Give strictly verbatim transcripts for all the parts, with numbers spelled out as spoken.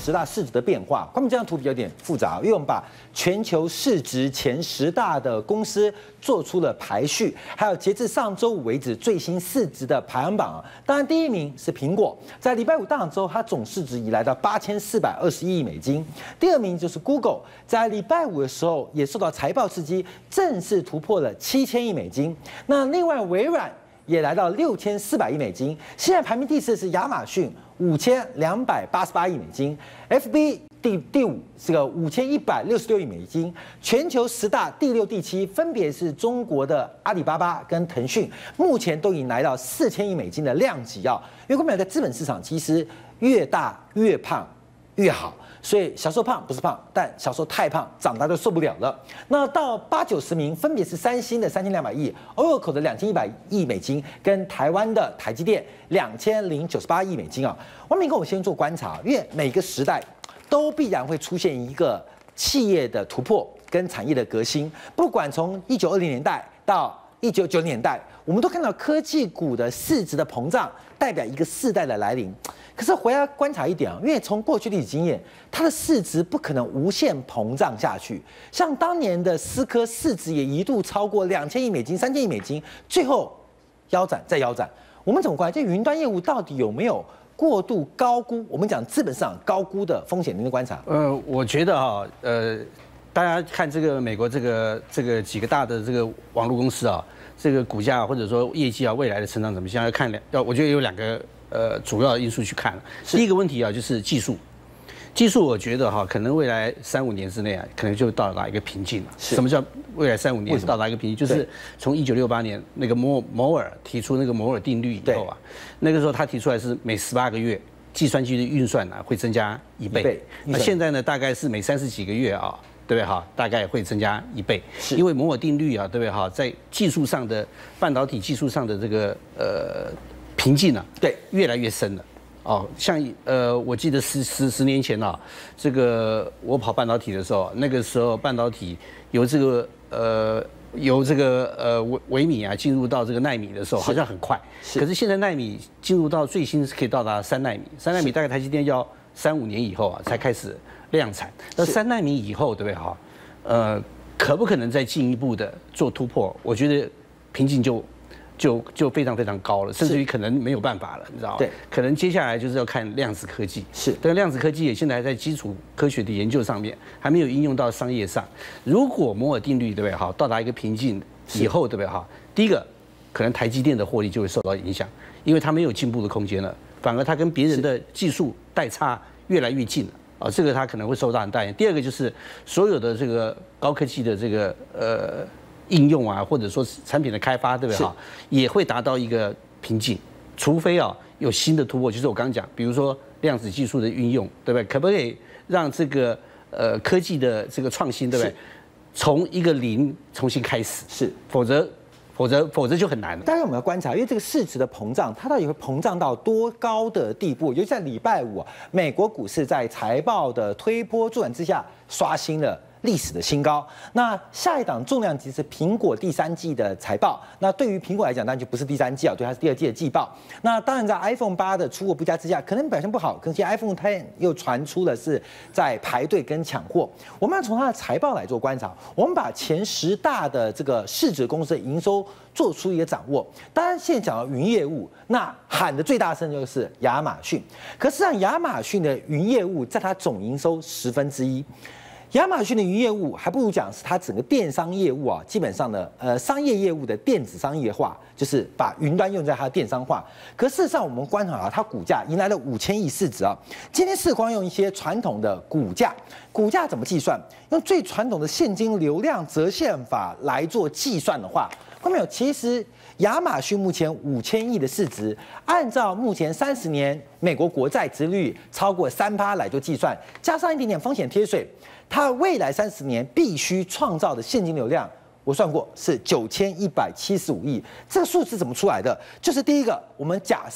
十大市值的变化。关于这张图比较有点复杂，因为我们把全球市值前十大的公司做出了排序，还有截至上周五为止最新市值的排行榜啊。当然，第一名是苹果，在礼拜五大涨之后，它总市值已来到八千四百二十一亿美金。第二名就是 Google， 在礼拜五的时候也受到财报刺激，正式突破了七千亿美金。那另外微软也来到六千四百亿美金，现在排名第四的是亚马逊，五千两百八十八亿美金 ，F B 第第五是个五千一百六十六亿美金，全球十大第六、第七分别是中国的阿里巴巴跟腾讯，目前都已经来到四千亿美金的量级啊。因为我们在资本市场其实越大越胖越好。所以小时候胖不是胖，但小时候太胖，长大就受不了了。那到八九十名，分别是三星的三千两百亿、Oracle 的两千一百亿美金，跟台湾的台积电两千零九十八亿美金啊。王明跟我先做观察，因为每个时代都必然会出现一个企业的突破跟产业的革新，不管从一九二零年代到一九九零年代，我们都看到科技股的市值的膨胀，代表一个世代的来临。可是回来观察一点啊，因为从过去历史经验，它的市值不可能无限膨胀下去。像当年的思科市值也一度超过两千亿美金、三千亿美金，最后腰斩再腰斩。我们怎么观察？这云端业务到底有没有过度高估？我们讲资本市场高估的风险，您的观察？ 呃，我觉得哈，呃，大家看这个美国这个这个几个大的这个网络公司啊，这个股价或者说业绩啊，未来的成长怎么样？要看两，要我觉得有两个。呃，主要的因素去看，第一个问题啊，就是技术。技术，我觉得哈，可能未来三五年之内啊，可能就到达一个瓶颈了。什么叫未来三五年到达一个瓶颈？就是从一九六八年那个摩摩尔提出那个摩尔定律以后啊，那个时候他提出来是每十八个月计算机的运算呢、啊、会增加一倍。那现在呢，大概是每三十几个月啊，对不对哈？大概会增加一倍。因为摩尔定律啊，对不对哈？在技术上的半导体技术上的这个呃。瓶颈啊，对，越来越深了。哦，像呃，我记得十十十年前啊，这个我跑半导体的时候，那个时候半导体由这个呃由这个呃微微米啊进入到这个奈米的时候，好像很快。可是现在奈米进入到最新是可以到达三奈米，三奈米大概台积电要三五年以后啊才开始量产。那三奈米以后，对不对哈？呃，可不可能再进一步的做突破？我觉得瓶颈就。就就非常非常高了，甚至于可能没有办法了，你知道吗？对，可能接下来就是要看量子科技。是，但量子科技也现在还在基础科学的研究上面，还没有应用到商业上。如果摩尔定律对不对哈到达一个瓶颈以后，对不对哈？第一个，可能台积电的获利就会受到影响，因为它没有进步的空间了，反而它跟别人的技术代差越来越近了。啊，这个它可能会受到很大影响。第二个就是所有的这个高科技的这个呃。应用啊，或者说产品的开发，对不对哈？也会达到一个瓶颈，除非啊有新的突破，就是我刚刚讲，比如说量子技术的运用，对不对？可不可以让这个呃科技的这个创新，对不对？从一个零重新开始，是，否则否则否则就很难了。 当然我们要观察，因为这个市值的膨胀，它到底会膨胀到多高的地步？尤其在礼拜五啊，美国股市在财报的推波助澜之下，刷新了历史的新高。那下一档重量级是苹果第三季的财报。那对于苹果来讲，当然就不是第三季啊，对，它是第二季的季报。那当然在 iPhone 八的出货不佳之下，可能表现不好。可是 iPhone Ten 又传出了是在排队跟抢货。我们要从它的财报来做观察。我们把前十大的这个市值公司的营收做出一个掌握。当然现在讲到云业务，那喊的最大声就是亚马逊。可是让亚马逊的云业务在它总营收十分之一。亚马逊的云业务还不如讲是它整个电商业务啊，基本上呢，呃，商业业务的电子商业化，就是把云端用在它的电商化。可事实上，我们观察啊，它股价迎来了五千亿市值啊。今天世光用一些传统的股价，股价怎么计算？用最传统的现金流量折现法来做计算的话，看到没有？其实亚马逊目前五千亿的市值，按照目前三十年美国国债殖率超过三趴来做计算，加上一点点风险贴水。它未来三十年必须创造的现金流量，我算过是九千一百七十五亿。这个数字怎么出来的？就是第一个，我们假设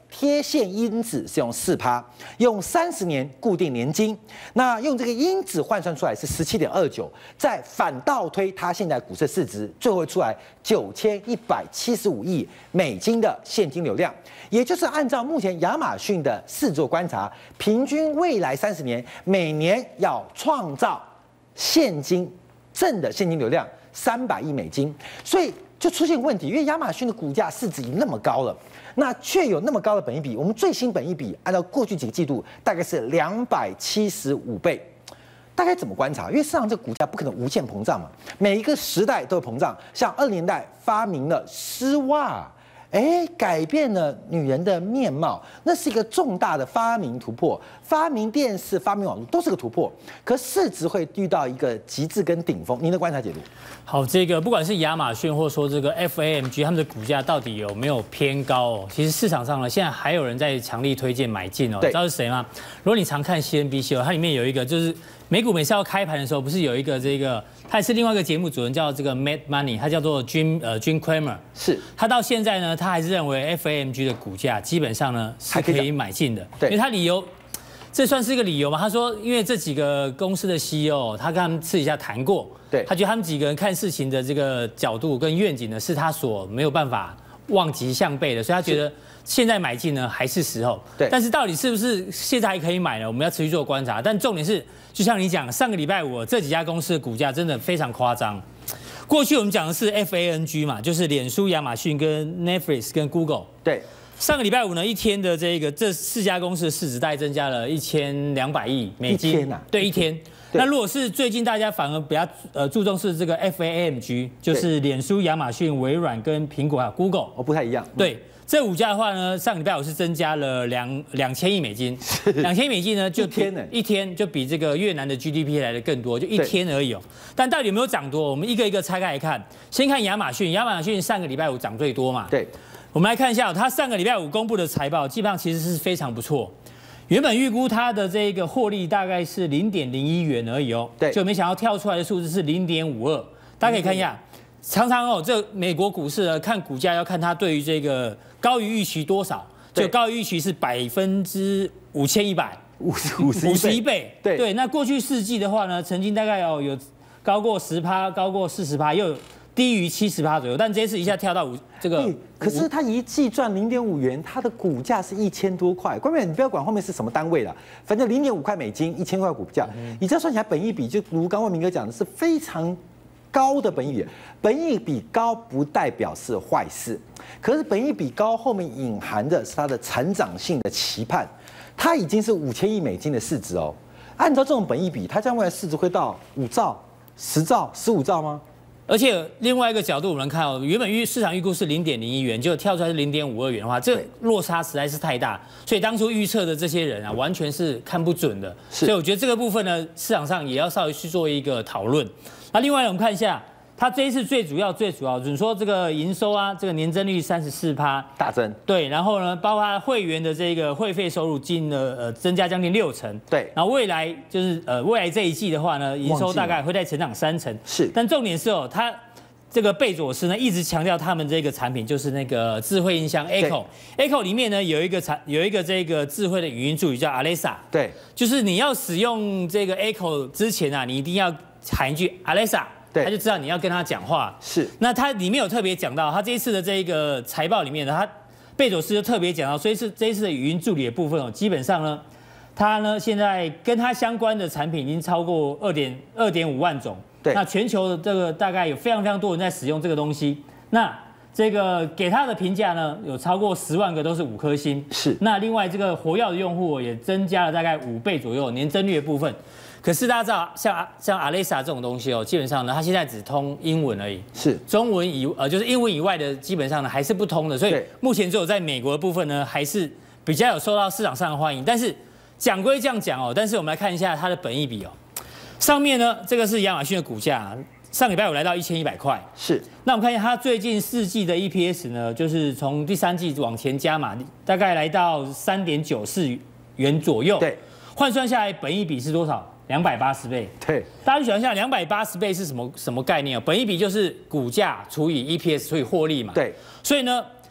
贴现因子是用四趴，用三十年固定年金，那用这个因子换算出来是十七点二九，再反倒推它现在股市市值，最后会出来九千一百七十五亿美金的现金流量，也就是按照目前亚马逊的市值观察，平均未来三十年每年要创造现金正的现金流量三百亿美金，所以就出现问题，因为亚马逊的股价市值已经那么高了，那却有那么高的本益比，我们最新本益比按照过去几个季度大概是两百七十五倍。大概怎么观察？因为市场这个股价不可能无限膨胀嘛，每一个时代都有膨胀。像二十年代发明了丝袜，哎，改变了女人的面貌，那是一个重大的发明突破。发明电视、发明网络都是个突破，可市值会遇到一个极致跟顶峰。您的观察解读？ 好，这个不管是亚马逊或者说这个 F A M G， 他们的股价到底有没有偏高哦？其实市场上呢，现在还有人在强力推荐买进哦。你知道是谁吗？如果你常看 C N B C 哦，它里面有一个就是美股每次要开盘的时候，不是有一个这个，他也是另外一个节目主人叫这个 Mad Money， 他叫做 Jim 呃 Jim Cramer， 是他到现在呢，他还是认为 F A M G 的股价基本上呢是可以买进的，因为他理由。这算是一个理由吗？他说，因为这几个公司的 C E O， 他跟他们私底下谈过，对，他觉得他们几个人看事情的这个角度跟愿景呢，是他所没有办法望其项背的，所以他觉得现在买进呢还是时候。对，但是到底是不是现在还可以买呢？我们要持续做观察。但重点是，就像你讲，上个礼拜五这几家公司的股价真的非常夸张。过去我们讲的是 F A N G 嘛，就是脸书、亚马逊、跟 Netflix 跟 Google。对。上个礼拜五呢，一天的这个这四家公司的市值大概增加了一千两百亿美金。一天啊？对，一天。那如果是最近大家反而比较呃注重是这个 F A M G， 就是脸书、亚马逊、微软跟苹果还有 Google， 哦，不太一样。对， 这五家的话呢，上个礼拜五是增加了两两千亿美金。两千亿美金呢，就一天呢，一天就比这个越南的 G D P 来的更多，就一天而已哦。但到底有没有涨多？我们一个一个拆开来看。先看亚马逊，亚马逊上个礼拜五涨最多嘛？对。我们来看一下，它上个礼拜五公布的财报，基本上其实是非常不错。原本预估它的这个获利大概是零点零一元而已哦，对，就没想到跳出来的数字是零点五二。大家可以看一下，常常哦，这美国股市呢，看股价要看它对于这个高于预期多少，就高于预期是百分之五千一百，五五十五十一倍。对对，那过去四季的话呢，曾经大概哦有高过十趴，高过四十趴，又有低于七十趴左右，但这次一下跳到五这个。 可是它一季赚零点五元，它的股价是一千多块。关键你不要管后面是什么单位了，反正零点五块美金，一千块股价，你这样算起来本益比，就如刚万明哥讲的是非常高的本益比。本益比高不代表是坏事，可是本益比高后面隐含的是它的成长性的期盼。它已经是五千亿美金的市值哦，按照这种本益比，它将未来市值会到五兆、十兆、十五兆吗？ 而且另外一个角度，我们看哦，原本预市场预估是零点零一元，结果跳出来是零点五二元的话，这落差实在是太大，所以当初预测的这些人啊，完全是看不准的。所以我觉得这个部分呢，市场上也要稍微去做一个讨论。那另外我们看一下，它这一次最主要、最主要，就是说这个营收啊，这个年增率三十四趴大增， 对，然后呢，包括会员的这个会费收入进了呃增加将近六成，对，然后未来就是呃未来这一季的话呢，营收大概会再成长三成，是，但重点是哦，它这个贝佐斯呢一直强调他们这个产品就是那个智慧音箱 Echo，Echo 里面呢有一个产有一个这个智慧的语音助理叫 Alexa， 对，就是你要使用这个 Echo 之前啊，你一定要喊一句 Alexa。他就知道你要跟他讲话，是。那他里面有特别讲到，他这一次的这一个财报里面呢，他贝佐斯就特别讲到，所以是这一次的语音助理的部分哦，基本上呢，他呢现在跟他相关的产品已经超过二点二点五万种，对。那全球的这个大概有非常非常多人在使用这个东西，那这个给他的评价呢，有超过十万个都是五颗星，是。那另外这个活跃的用户也增加了大概五倍左右，年增率的部分。可是大家知道，像像 Alexa 这种东西哦，基本上呢，它现在只通英文而已，是中文以呃就是英文以外的，基本上呢还是不通的。所以目前只有在美国的部分呢，还是比较有受到市场上的欢迎。但是讲归这样讲哦，但是我们来看一下它的本益比哦，上面呢这个是亚马逊的股价，上礼拜五来到一千一百块，是。那我们看一下它最近四季的 E P S 呢，就是从第三季往前加码，大概来到三点九四元左右，对，换算下来本益比是多少？两百八十倍，对，大家就想一下，两百八十倍是什么什么概念啊？本益比就是股价除以 E P S 除以获利嘛，对，所以呢，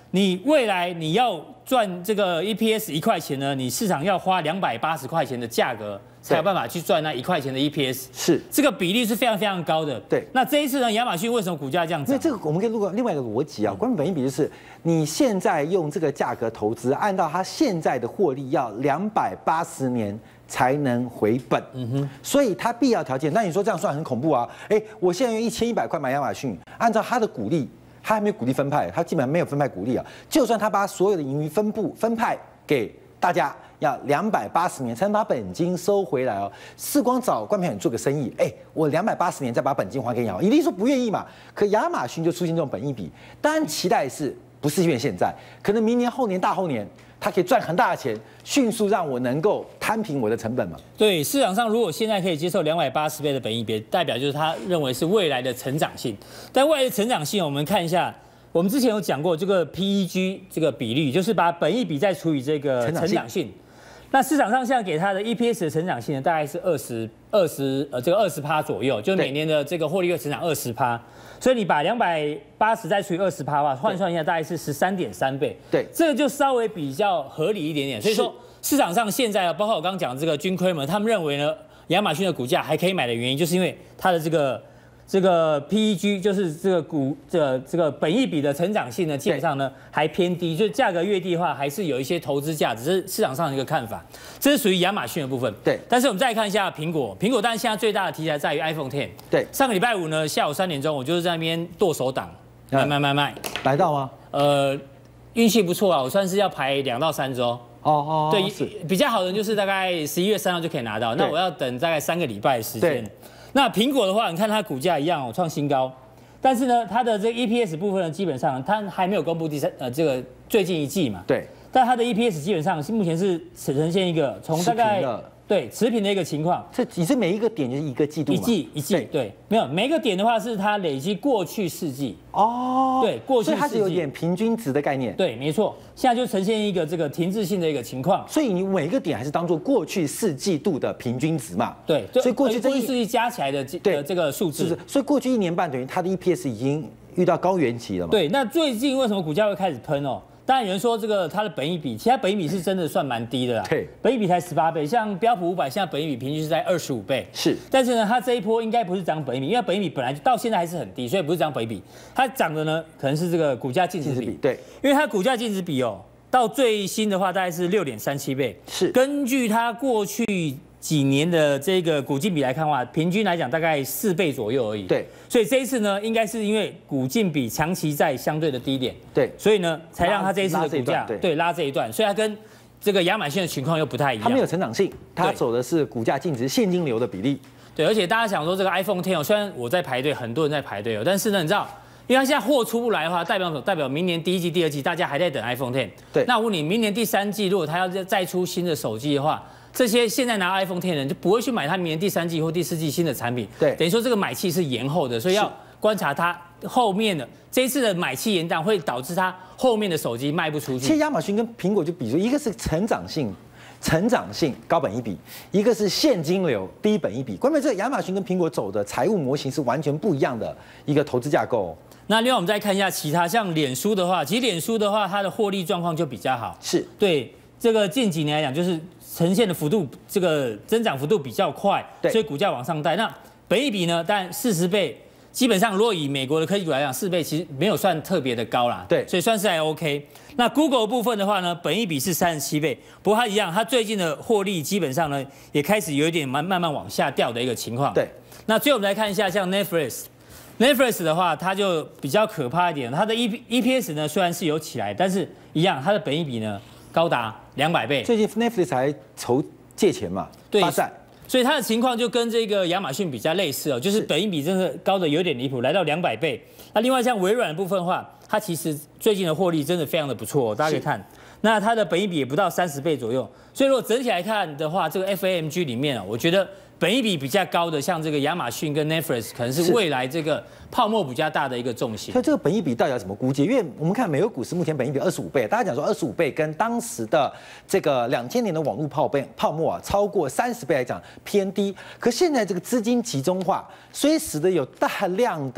你未来你要赚这个 E P S 一块钱呢，你市场要花两百八十块钱的价格，才有办法去赚那一块钱的 E P S。 是， 这个比例是非常非常高的。 对， 那这一次呢，亚马逊为什么股价这样子？ 因为这个我们可以录个另外一个逻辑啊，关于本益比就是你现在用这个价格投资，按照它现在的获利要两百八十年才能回本。嗯哼，所以它必要条件，那你说这样算很恐怖啊？哎，我现在用一千一百块买亚马逊，按照它的股利。他还没有股利分派，他基本上没有分派股利啊。就算他把所有的盈余分布分派给大家，要两百八十年才能把本金收回来哦。世光找关平做个生意，哎，我两百八十年再把本金还给你，一定说不愿意嘛。可亚马逊就出现这种本益比，当然期待是不是因为现在，可能明年、后年、大后年。它可以赚很大的钱，迅速让我能够摊平我的成本嘛？ 对，市场上如果现在可以接受两百八十倍的本益比，代表就是他认为是未来的成长性。但未来的成长性，我们看一下，我们之前有讲过这个 P E G 这个比率，就是把本益比再除以这个成长性。那市场上现在给它的 E P S 的成长性呢，大概是二十二十呃这个二十趴左右，就每年的这个获利会成长二十趴。所以你把两百八十再除以二十趴的话，换算一下大概是十三点三倍。 对， 这个就稍微比较合理一点点。所以说市场上现在啊，包括我刚刚讲的这个军亏们，他们认为呢，亚马逊的股价还可以买的原因，就是因为它的这个这个 P E G 就是这个股这个、这个本益比的成长性呢，基本上呢还偏低，就价格越低的话，还是有一些投资价值，这是市场上的一个看法。这是属于亚马逊的部分。 对， 但是我们再看一下苹果，苹果当然现在最大的题材在于 iPhone X。 对， 上个礼拜五呢下午三点钟，我就是在那边剁手党，卖卖卖卖， 来到吗？ 呃，运气不错啊，我算是要排两到三周。 哦哦， 对，比较好的人就是大概十一月三号就可以拿到，那我要等大概三个礼拜的时间。那苹果的话，你看它股价一样，创新高，但是呢，它的这个 E P S 部分呢，基本上它还没有公布第三呃这个最近一季嘛， 对， 但它的 E P S 基本上是目前是呈现一个从大概对持平的一个情况。 这你是每一个点就是一个季度一季一季 对, 对，没有每一个点的话是它累积过去四季哦， 对，过去四季， 所以它是有点平均值的概念。 对，没错，现在就呈现一个这个停滞性的一个情况。 所以你每一个点还是当做过去四季度的平均值嘛？ 对， 所以过去这一四季加起来的对这个数字， 所以过去一年半等于它的 E P S 已经遇到高原期了嘛？ 对，那最近为什么股价会开始喷哦？当然有人说这个它的本益比，其实它本益比是真的算蛮低的啦。 对， 本益比才十八倍，像标普五百现在本益比平均是在二十五倍。 是， 但是呢，它这一波应该不是涨本益比，因为本益比本来就到现在还是很低，所以不是涨本益比，它涨的呢可能是这个股价净值比。 对， 因为它股价净值比哦，到最新的话大概是六点三七倍。 是， 根据它过去几年的这个股净比来看的话，平均来讲大概四倍左右而已。 对， 所以这一次呢，应该是因为股净比长期在相对的低点， 对， 所以呢，才让它这一次的股价对对拉这一段，所以它跟这个亚马逊的情况又不太一样。 它没有成长性，它走的是股价净值现金流的比例。 对，而且大家想说这个 iPhone X 哦，虽然我在排队，很多人在排队哦，但是呢，你知道，因为它现在货出不来的话，代表什么？代表明年第一季、第二季大家还在等 iPhone X。 对， 那我问你，明年第三季如果它要再出新的手机的话，这些现在拿 iPhone X 的人就不会去买它明年第三季或第四季新的产品。 对， 等于说这个买气是延后的，所以要观察它后面的这一次的买气延宕，会导致它后面的手机卖不出去。 其实亚马逊跟苹果就比如，一个是成长性。成长性高本益比，一个是现金流低本益比。关键这个亚马逊跟苹果走的财务模型是完全不一样的一个投资架构。 那另外我们再看一下其他，像脸书的话，其实脸书的话，它的获利状况就比较好。 是对这个近几年来讲，就是呈现的幅度，这个增长幅度比较快，所以股价往上带。那本益比呢？但四十倍。基本上，如果以美国的科技股来讲，四倍其实没有算特别的高啦， 对， 所以算是还 OK。那 Google 部分的话呢，本益比是三十七倍，不过它一样，它最近的获利基本上呢，也开始有一点慢慢慢往下掉的一个情况。 对， 那最后我们来看一下，像 Netflix，Netflix 的话，它就比较可怕一点，它的 E P E P S 呢虽然是有起来，但是一样，它的本益比呢高达两百倍。 最近 Netflix 还筹借钱嘛，发债。 所以它的情况就跟这个亚马逊比较类似哦，就是本益比真的高的有点离谱，来到两百倍。那另外像微软的部分的话，它其实最近的获利真的非常的不错、哦，大家可以看。那它的本益比也不到三十倍左右，所以如果整体来看的话，这个 F A M G 里面啊、哦，我觉得本益比比较高的，像这个亚马逊跟 Netflix， 可能是未来这个泡沫比较大的一个重心。 所以这个本益比到底要怎么估计？因为我们看美国股市目前本益比二十五倍，大家讲说二十五倍跟当时的这个两千年的网络泡倍泡沫啊超过三十倍来讲偏低。可现在这个资金集中化，所以使得有大量的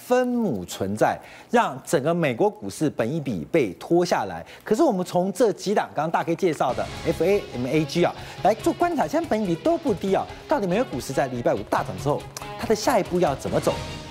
分母存在，让整个美国股市本益比被拖下来。可是我们从这几档刚刚大 K 介绍的 F A M A G 啊来做观察，现在本益比都不低啊，到底美国股市在礼拜五大涨之后，它的下一步要怎么走？